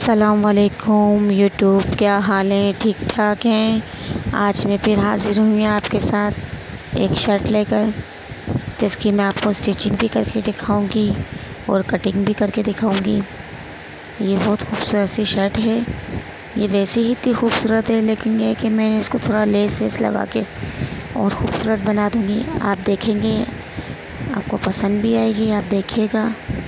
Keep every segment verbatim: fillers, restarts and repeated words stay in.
अस्सलाम वालेकुम यूट्यूब, क्या हाल है? ठीक ठाक हैं। आज मैं फिर हाज़िर हुई आपके साथ एक शर्ट लेकर, जिसकी मैं आपको स्टिचिंग भी करके दिखाऊंगी और कटिंग भी करके दिखाऊंगी। ये बहुत खूबसूरत सी शर्ट है। ये वैसे ही इतनी खूबसूरत है, लेकिन ये है कि मैंने इसको थोड़ा लेस वेस लगा के और ख़ूबसूरत बना दूँगी। आप देखेंगे, आपको पसंद भी आएगी, आप देखिएगा।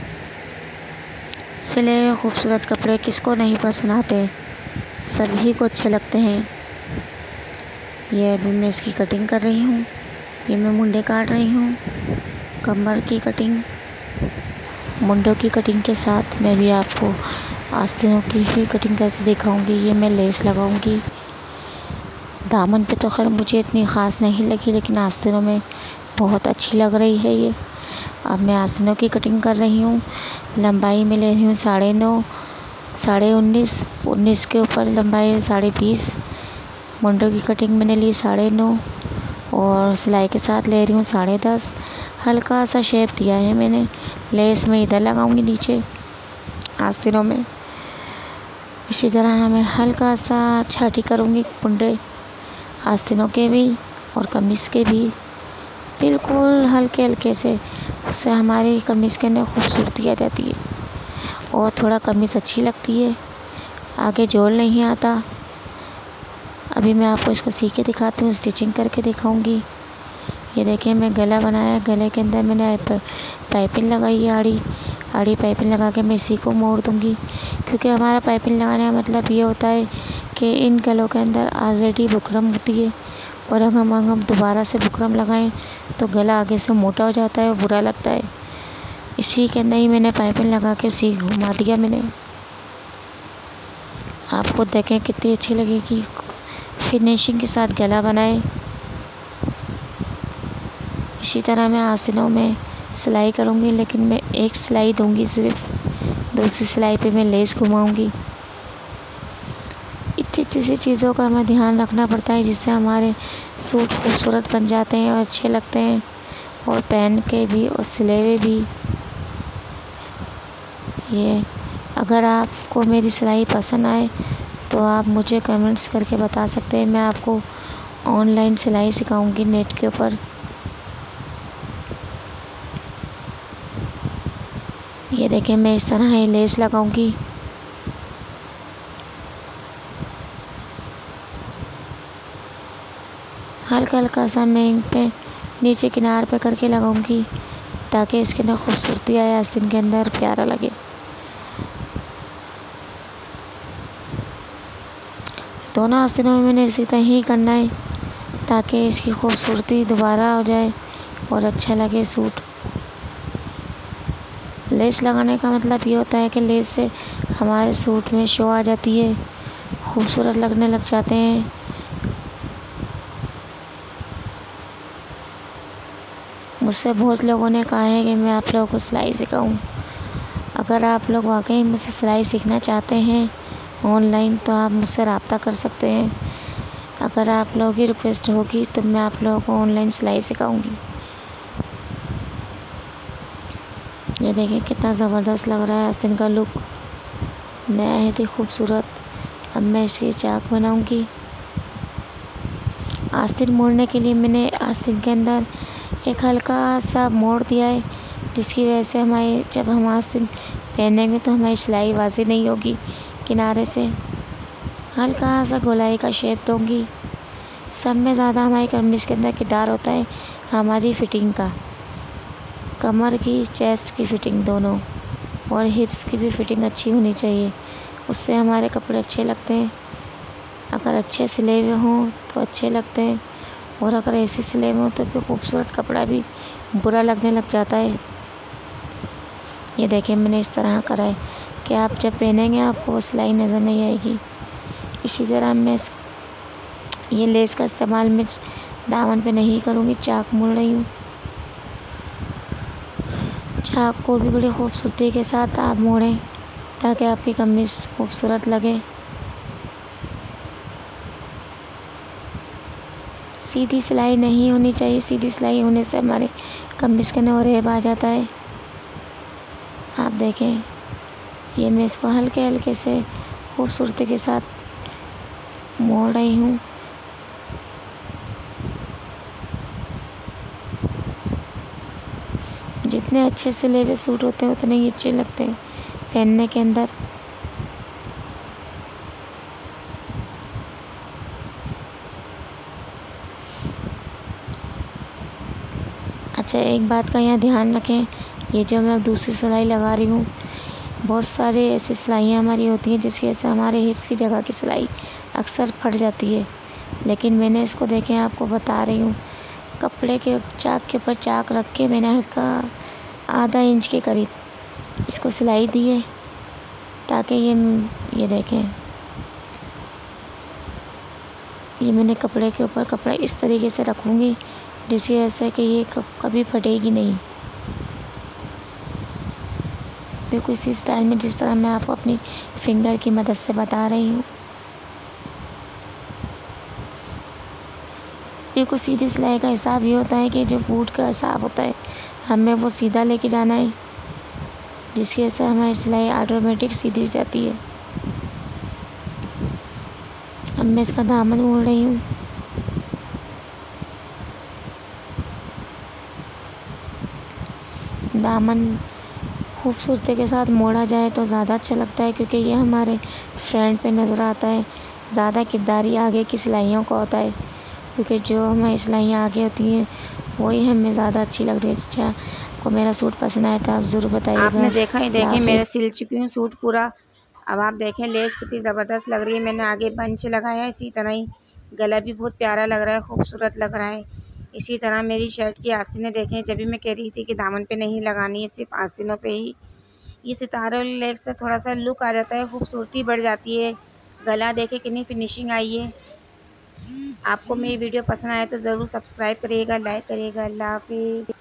सिले हुए खूबसूरत कपड़े किसको नहीं पसंद आते, सभी को अच्छे लगते हैं। ये अभी मैं इसकी कटिंग कर रही हूँ। ये मैं मुंडे काट रही हूँ, कमर की कटिंग, मुंडों की कटिंग के साथ मैं भी आपको आस्तीनों की ही कटिंग करके दिखाऊंगी। ये मैं लेस लगाऊंगी। दामन पे तो खैर मुझे इतनी ख़ास नहीं लगी, लेकिन आस्तीनों में बहुत अच्छी लग रही है ये। अब मैं आस्तीनों की कटिंग कर रही हूँ। लंबाई में ले रही हूँ साढ़े नौ, साढ़े उन्नीस, उन्नीस के ऊपर लंबाई में साढ़े बीस। मुंडों की कटिंग मैंने ली साढ़े नौ और सिलाई के साथ ले रही हूँ साढ़े दस। हल्का सा शेप दिया है मैंने। लेस में इधर लगाऊंगी नीचे आस्तीनों में। इसी तरह मैं हल्का सा छाटी करूँगी मुंडे आस्तीनों के भी और कमीज़ के भी, बिल्कुल हल्के हल्के से। उससे हमारी कमीज़ के अंदर खूबसूरती आ जाती है और थोड़ा कमीज़ अच्छी लगती है, आगे जोड़ नहीं आता। अभी मैं आपको इसको सी के दिखाती हूँ, स्टिचिंग करके दिखाऊंगी। ये देखिए मैं गला बनाया, गले के अंदर मैंने पाइपिंग लगाई है, आड़ी आड़ी पाइपिंग लगा के मैं इसी को मोड़ दूंगी, क्योंकि हमारा पाइपिंग लगाने का मतलब ये होता है कि इन गलों के अंदर ऑलरेडी बुकरम होती है, और अगर हम हम दोबारा से बुकरम लगाएं तो गला आगे से मोटा हो जाता है और बुरा लगता है। इसी के अंदर ही मैंने पाइपिंग लगा के उसी घुमा दिया मैंने। आपको देखें कितनी अच्छी लगेगी। फिनिशिंग के साथ गला बनाए। इसी तरह मैं आस्तीनों में सिलाई करूँगी, लेकिन मैं एक सिलाई दूँगी सिर्फ, दूसरी सिलाई पे मैं लेस घुमाऊँगी। इतनी इतनी सी चीज़ों का हमें ध्यान रखना पड़ता है, जिससे हमारे सूट खूबसूरत बन जाते हैं और अच्छे लगते हैं, और पहन के भी और सिले हुए भी। ये अगर आपको मेरी सिलाई पसंद आए तो आप मुझे कमेंट्स करके बता सकते हैं। मैं आपको ऑनलाइन सिलाई सिखाऊंगी नेट के ऊपर। ये देखें मैं इस तरह ही लेस लगाऊंगी। हल्का हल्का सा मैं इन पे नीचे किनार पे करके लगाऊंगी, ताकि इसके अंदर खूबसूरती आए, आस्तीन के अंदर प्यारा लगे। दोनों आस्तीनों में मैंने इसी तरह ही करना है, ताकि इसकी खूबसूरती दोबारा हो जाए और अच्छा लगे सूट। लेस लगाने का मतलब ये होता है कि लेस से हमारे सूट में शो आ जाती है, खूबसूरत लगने लग जाते हैं। मुझसे बहुत लोगों ने कहा है कि मैं आप लोगों को सिलाई सिखाऊं। अगर आप लोग वाकई मुझसे सिलाई सीखना चाहते हैं ऑनलाइन, तो आप मुझसे रब्ता कर सकते हैं। अगर आप लोगों की रिक्वेस्ट होगी तो मैं आप लोगों को ऑनलाइन सिलाई सिखाऊंगी। ये देखिए कितना ज़बरदस्त लग रहा है आस्तीन का लुक, नया है तो खूबसूरत। अब मैं इसकी चाक बनाऊंगी। आस्तीन मोड़ने के लिए मैंने आस्तीन के अंदर एक हल्का सा मोड़ दिया है, जिसकी वजह से हमारी जब हम आस्तीन पहनेंगे तो हमारी सिलाई वाज़ेह नहीं होगी। किनारे से हल्का सा गोलाई का शेप दूंगी। सब में ज़्यादा हमारी कमीज़ के अंदर किरदार होता है हमारी फिटिंग का, कमर की, चेस्ट की फिटिंग दोनों, और हिप्स की भी फिटिंग अच्छी होनी चाहिए। उससे हमारे कपड़े अच्छे लगते हैं। अगर अच्छे सिले हुए हों तो अच्छे लगते हैं, और अगर ऐसे सिले हुए हों तो फिर खूबसूरत कपड़ा भी बुरा लगने लग जाता है। ये देखिए मैंने इस तरह करा है कि आप जब पहनेंगे आपको वो सिलाई नज़र नहीं आएगी। इसी तरह मैं ये लेस का इस्तेमाल मैं दामन पे नहीं करूँगी, चाक मोड़ रही हूँ। चाक को भी बड़ी खूबसूरती के साथ आप मोड़ें, ताकि आपकी कमीज़ खूबसूरत लगे। सीधी सिलाई नहीं होनी चाहिए। सीधी सिलाई होने से हमारे कमीज़ के अंदर रेब आ जाता है। आप देखें ये मैं इसको हल्के हल्के से खूबसूरती के साथ मोड़ रही हूँ। जितने अच्छे सिले हुए सूट होते हैं उतने ही अच्छे लगते हैं पहनने के अंदर। अच्छा, एक बात का यहाँ ध्यान रखें, ये जो मैं अब दूसरी सिलाई लगा रही हूँ, बहुत सारे ऐसी सिलाइयाँ हमारी होती हैं जिसकी वजह से हमारे हिप्स की जगह की सिलाई अक्सर फट जाती है। लेकिन मैंने इसको देखें, आपको बता रही हूँ, कपड़े के चाक के ऊपर चाक रख के मैंने हल्का आधा इंच के करीब इसको सिलाई दी है, ताकि ये ये देखें, ये मैंने कपड़े के ऊपर कपड़ा इस तरीके से रखूँगी जिसकी वजह से कि ये कभी फटेगी नहीं। बिल्कुल इसी स्टाइल में जिस तरह मैं आपको अपनी फिंगर की मदद से बता रही हूँ। बिल्कुल सीधी सिलाई का हिसाब ये होता है कि जो बूट का हिसाब होता है हमें वो सीधा लेके जाना है, जिसकी वजह से हमारी सिलाई ऑटोमेटिक सीधी हो जाती है। अब मैं इसका दामन मोड़ रही हूँ। दामन खूबसूरती के साथ मोड़ा जाए तो ज़्यादा अच्छा लगता है, क्योंकि ये हमारे फ्रंट पे नज़र आता है। ज़्यादा किरदारी आगे की सिलाइयों का होता है, क्योंकि जो हमारी सिलाइयाँ आगे होती हैं वही हमें ज़्यादा अच्छी लग रही है। अच्छा, आपको मेरा सूट पसंद आया तो आप ज़रूर बताइएगा। आपने देखा ही, देखिए मेरे सिल चुकी हूँ सूट पूरा। अब आप देखें लेस कितनी ज़बरदस्त लग रही है। मैंने आगे बंच लगाया है, इसी तरह ही गला भी बहुत प्यारा लग रहा है, खूबसूरत लग रहा है। इसी तरह मेरी शर्ट की आस्तीनें देखें, जब भी मैं कह रही थी कि दामन पे नहीं लगानी है, सिर्फ आस्तीनों पे ही। ये सितारे वाली लेस से थोड़ा सा लुक आ जाता है, खूबसूरती बढ़ जाती है। गला देखे कितनी फिनिशिंग आई है। आपको मेरी वीडियो पसंद आए तो ज़रूर सब्सक्राइब करिएगा, लाइक करिएगा। अल्लाह हाफिज़।